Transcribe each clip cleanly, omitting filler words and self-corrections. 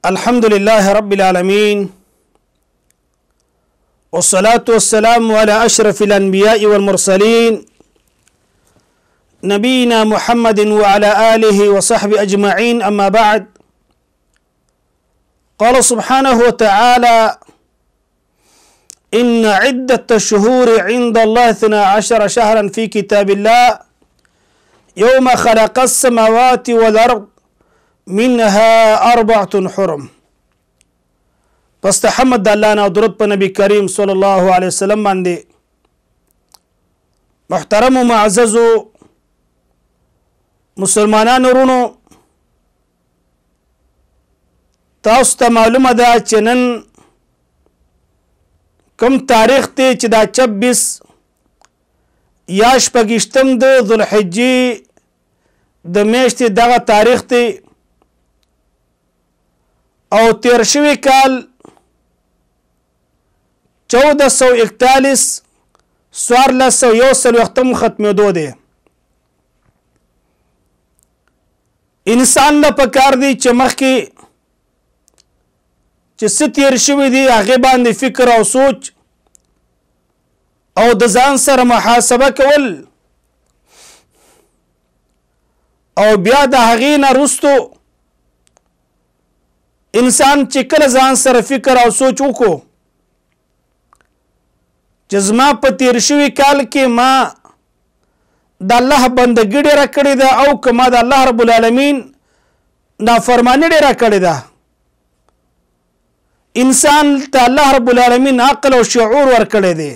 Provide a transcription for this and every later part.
الحمد لله رب العالمين والصلاة والسلام على أشرف الأنبياء والمرسلين نبينا محمد وعلى آله وصحبه أجمعين. أما بعد، قال سبحانه وتعالى: إن عدة الشهور عند الله 12 شهرا في كتاب الله يوم خلق السماوات والأرض منها 4 حرم. پس تحمد الله نا درود په نبی کریم صلی الله علیه وسلم باندې. محترم و معزز مسلمانانو ورونو، تاسو ته معلومه ده چې نن کوم تاریخ دی چې دا 26 یا شپږشتم د ذوالحجې د میاشتې دغه تاریخ دی او تیر شوی کال 1441 1441 ختمېدو دی. انسان له پکار دی چې مخکې چې څه تیر شوي دي هغې باندې فکر او سوچ او د ځان سره محاسبه کول او بیا د هغې نه وروستو انسان چې کله ځان سره فکر او سوچ وکړو چې زما په تیر شوي کال کې ما د الله بندګي ډېره کړې ده او که ما د الله رب العالمین نافرماني ډېره کړې ده. انسان ته الله رب العالمین عقل او شعور ورکړی دی.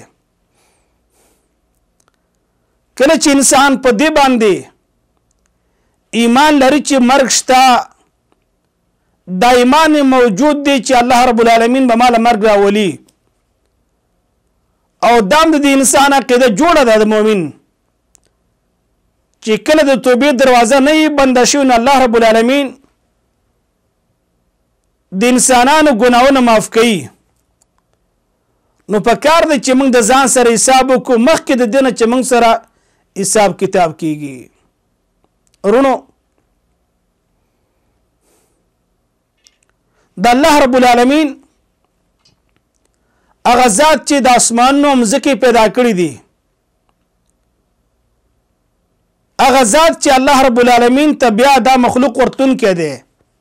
کله چې انسان په دې باندې ایمان لري چې مرګ شته، دا ایمان موجود دی چې الله رب العالمین به ماله مرګ راولي، او دام د انسان عقیده جوړه ده د مؤمن چې کله د توبې دروازه نه وي بنده شوې نو الله رب العالمین د انسانانو ګناهونه معاف کوي. نو په کار دی چې موږ د ځان سره حساب وکړو مخکې د دې نه چې موږ سره حساب کتاب کیږي. ورونو، د الله رب العالمین هغه ذات چې د اسمانونو مځکې پیدا کړي دي، هغه ذات چې الله رب العالمین ته بیا دا مخلوق ورتونکی دی،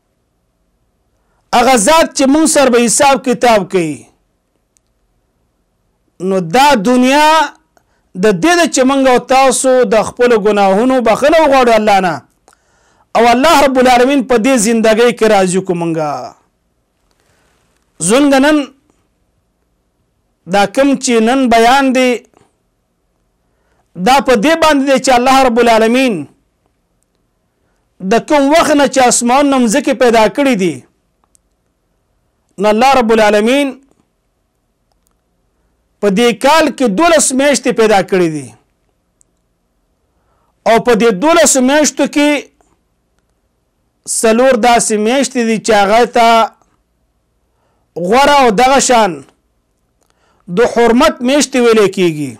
هغه ذات چې مونږ سره به حساب کتاب کوي. نو دا دنیا د دې چې مونږ او تاسو د خپلو ګناهونو بخښنه وغواړو الله نه، او الله رب العالمین په دې زندګۍ کې راضي کړو مونږه. زموږ نن دا کوم چې نن بیان دی دا په دې باندې دی چې الله رب العالمین د کوم وخت نه چې اسمانونه مځکې پیدا کړي دي، نو الله رب العالمین په دې کال کې 12 میاشتې پیدا کړي دي، او په دې 12 میاشتو کې 4 داسې میاشتې دي چې هغه ته غوره او دغه شان د حرمت میاشتې ویلې کېږي.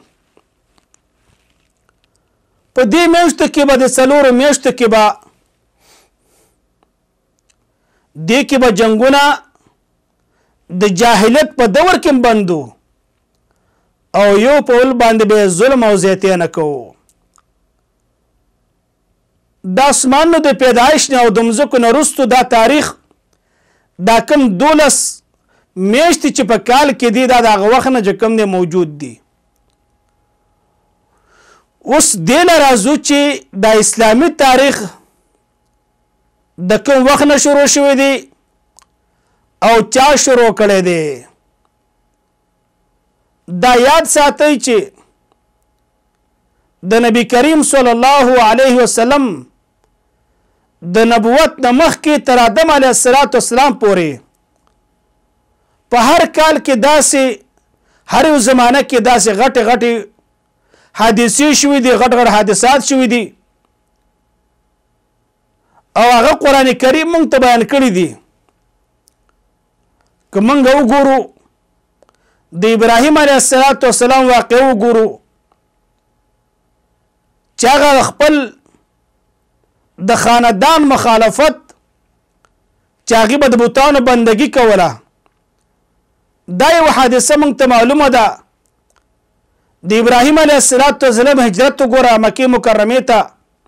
په دې میاشتو کې به د 4 میاشتو کې به دې کې به جنګونه د جاهلیت په دور کې بندو او یو په بل باندې به ظلم او زیاتې نه کوو. د اسمانو د پیدایش نه او د مځکو نه وروستو دا تاریخ دا کوم 12 میاشتې چې په کال کې دي دا د هغه وخت نه چې کوم دی موجود دي. اوس دې نه راځو چې د اسلامي تاریخ د کوم وخت نه شروع شوی دی او چا شروع کړی دی. دا یاد ساتئ چې د نبی کریم صلی الله علیه وسلم د نبوت نه مخکې تر آدم علیه السلام پورې په هر کال کې داسې هر یو زمانه کې داسې غټې غټې حادثې شوي دي، غټ غټ حادثات شوي دي، او هغه قرآن کریم موږ ته بیان کړي دي. که موږ وګورو د ابراهیم علیه السلام واقع وګورو چې هغه خپل د خاندان مخالفت چې هغه به د بوتانو بندگی کوله. دا یو حادثه موږ ته معلومه ده. د ابراهیم علیه السلام هجرت وګوره مکې مکرمې ته.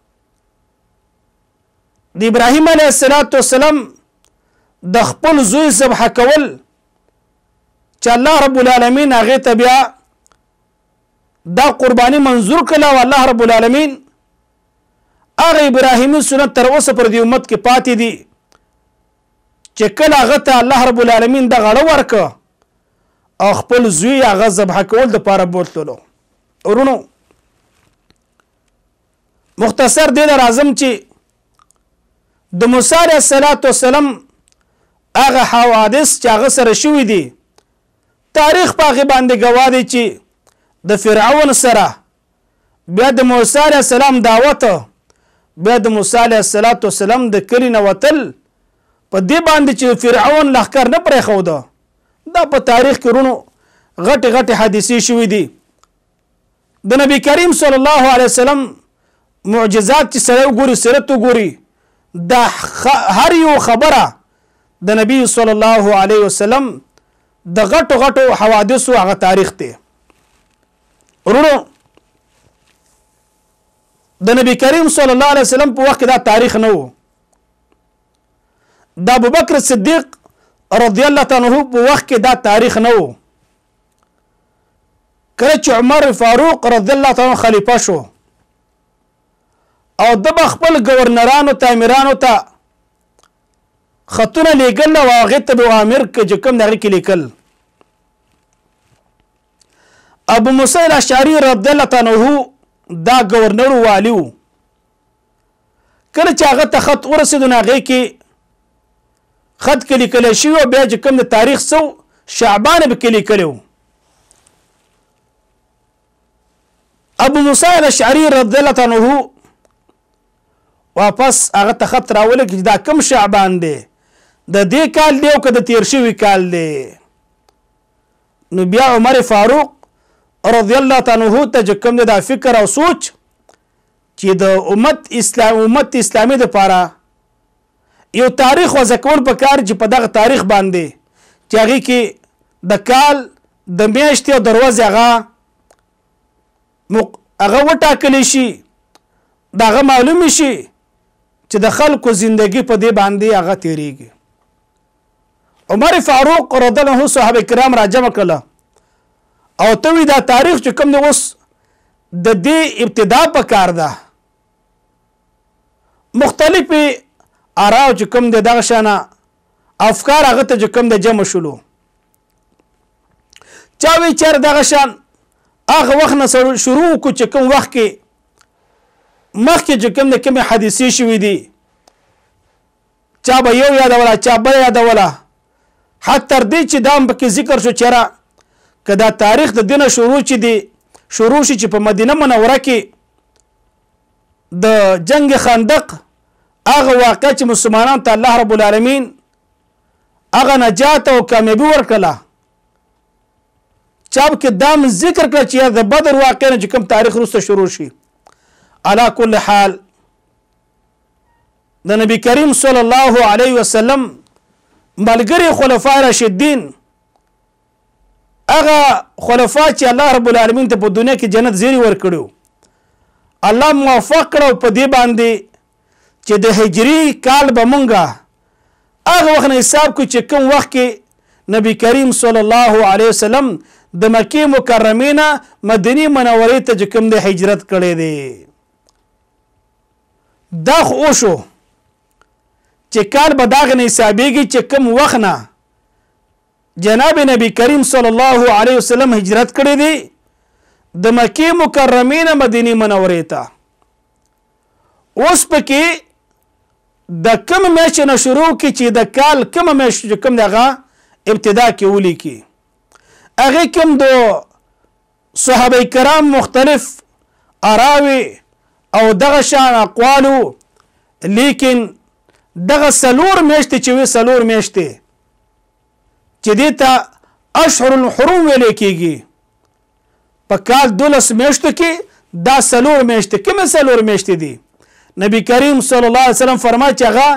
د ابراهیم علیه السلام د خپل زوی ذبح کول چې الله رب العالمین هغه ته بیا دا قربانی منظور کړه او الله رب العالمین هغه ابراهیمی سنت تر اوسه پر دې امت کې پاتې دي چې کله هغه ته الله رب العالمین د غړو ورکه او خپل زوی هغه ذبح کول د پاره بوتلو. ورونو مختصر دې راځم چې د موسی علیه السلام هغه حوادث چې هغه سره شوي دي تاریخ په هغې باندې ګواه دی چې د فرعون سره بیا د موسی علیه السلام دعوت بیا د موسی علیه السلام د کلي نه وتل په دې باندې چې فرعون لښکر نه پرېښوده. دا په تاریخ کې ورونو غټې غټې حادثې شوي دي. د نبی کریم صلی الله علیه وسلم معجزات چې سره وګوري سیرت وګوري دا هر یو خبره د نبی صلی الله علیه وسلم د غټو غټو حوادثو هغه تاریخ دی. ورونو د نبی کریم صلی الله علیه وسلم په وخت کې دا تاریخ نه و. د ابوبکر صدیق رضی الله تعالی عنہ په وخت کې دا تاریخ نه و. کله چې عمر فاروق رضی الله تعالی عنہ خلیفہ شو او د خپل گورنرانو ته امیرانو ته خطونه لیکل او هغه ته اوامر چې کوم دغه کې لیکل. ابو موسی الاشعری رضی الله تعالی عنہ دا گورنر والیو کله چې هغه ته خط ورسېد نو هغه کې خط کې لیکل شوی او بیا چې کوم د تاریخ سو شعبان به کې لیکلو. ابو موسی الاشعری رضی الله تعالی عنہ واپس هغه ته خط راولې چې دا کم شعبان دی د دې کال دی او که د تیر شوي کال دی. نو بیا عمر فاروق رضی الله تعالی عنہ ته چې کوم دا فکر او سوچ چې د امت اسلامي دپاره یو تاریخ وضع کول پکار چې په دغه تاریخ باندې چې هغې کې د کال د میاشتې او د ورځې هغه وټاکلی شي د هغه معلوم شي چې د خلکو زندگی په دې باندې هغه تیریږي. عمر فاروق رضی الله عنه صحابه کرام را جمع کړه او ته وی دا تاریخ چې کوم دی اوس د دې ابتدا په کار ده. مختلفې آراو چې کوم دی دغه شانه افکار هغه ته چې کوم دی جمع شولو. چا وی چېر دغه شان هغه وخت نه شروع وکړو چې کوم وخت کې مخکې چې کوم د کومې حادثې شوي دي چا به یو یادوله چا بل یادوله حتی تر دې چې دا هم پکې ذکر شو چېره که دا تاریخ د دې نه شروع شي چې په مدینه منوره کې د جنگ خندق هغه واقع چې مسلمانانو ته الله رب العالمین هغه نجات او کامیابي ورکړله چا پکې دا هم ذکر کړه چې د بدر واقع نه چې کوم تاریخ وروسته شروع شي. على كل حال د نبی کریم صلی الله علیه وسلم ملګری خلفای راشدین هغه خلفا چې الله رب العالمین ته په دنیا کې جنت زیری ورکړو الله موفق کړو په دې باندې چې د هجری کال به مونږه هغه وخت نه حساب کو چې کوم وخت کې نبی کریم صلی الله علیه وسلم د مکې مکرمې نه مدینه منورې ته چې کوم د هجرت کړی دی. دا خو شو چې کال به داغه نه حسابېږي چې کوم وخت نه جناب نبی کریم صلی الله علیه وسلم هجرت کړی دی د مکې مکرمې نه مدینه منورې ته. اوس پکې د کوم میاشت نه شروع کی چې د کال کوم میاشت کوم دغه ابتدا کې ولیکي هغه کوم د صحابه کرام مختلف اراوي او دغه شان اقوالو لیکن دغه سلور میاشتې چې وي سلور میاشتې چې دې ته اشهر الحرم ویل کېږي په کال 12 میاشتو کې دا سلور میاشتې کومه سلور میاشتې دي نبی کریم صلی الله علیه وسلم فرمایي چې هغه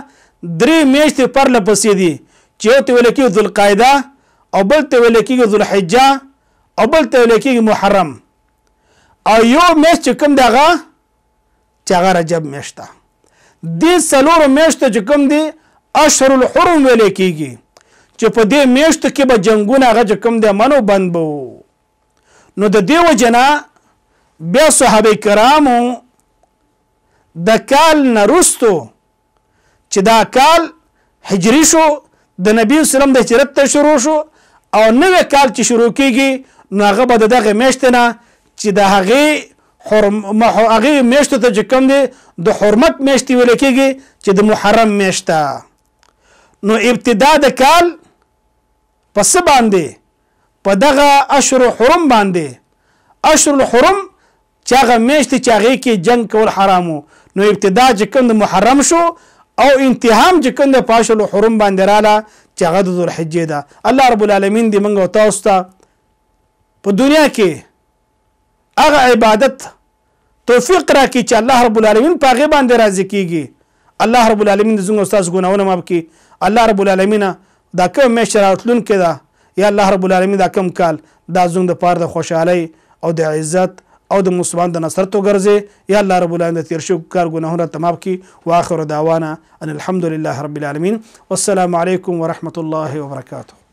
درې میاشتې پرله پسې دي چې یو ته ویل کېږي ذوالقاعده او بل ته ویل کېږي ذوالحجه او بل ته ویل کېږي محرم او یو میاشت چې کوم دی هغه چې هغه رجب میاشت ده. دې څلورو میاشتو چې کوم دي اشهر الحرم ویل کېږي چې په دې میاشتو کې به جنګونه هغه چې کوم دی منو بند به وو. نو د دې وجه نه بیا صحابه کرامو د کال نه وروستو چې دا کال هجري شو د نبی وسلم د هجرت ته شروع شو او نوې کال چې شروع کېږي نو هغه به د دغه میاشتې نه چې د هغې میاشتو ته چې کوم دی د حرمت میاشتې ویل کېږي چې د محرم میاشت ده. نو ابتدا د کال په څه باندې په دغه اشهر حرم باندې اشهر الحرم چې هغه میاشتې چې هغې کې جنګ کول حرامو نو ابتدا چې کوم د محرم شو او انتهام چې کوم د په اشهر الحرم باندې راله چې هغه د ذوالحجې ده. الله رب العالمین دې موږ او تاسو ته په دنیا کې هغه عبادت توفیق راکړي چې الله رب العالمین په هغې باندې راضي کېږي. الله رب العالمین د زموږ او ستاسو ګناهونه معاف کړي. الله رب العالمین دا کوم میاشت راتلونکې ده یا الله رب العالمین دا کوم کال دا زموږ دپاره د خوشحالۍ او د عزت او د مسلمان د نصرت وګرځي. یا الله رب العالمین د تیر شوي کار ګناهونه ته معاف کړي. واخر دعوانا ان الحمد لله رب العالمین والسلام علیکم ورحمة الله وبرکاته.